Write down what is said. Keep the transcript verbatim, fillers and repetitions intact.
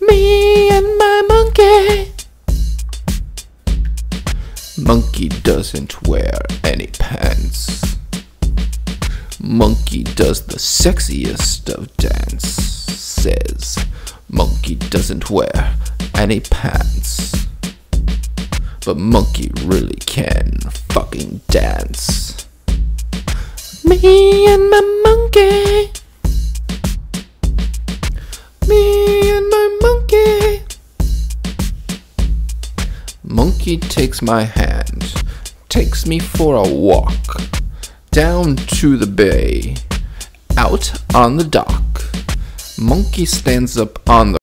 Me and my monkey. Monkey doesn't wear any pants. Monkey does the sexiest of dances. Monkey doesn't wear any pants. But monkey really can fucking dance. Me and my monkey. Me and my monkey. Monkey takes my hand, takes me for a walk, down to the bay, out on the dock. Monkey stands up on the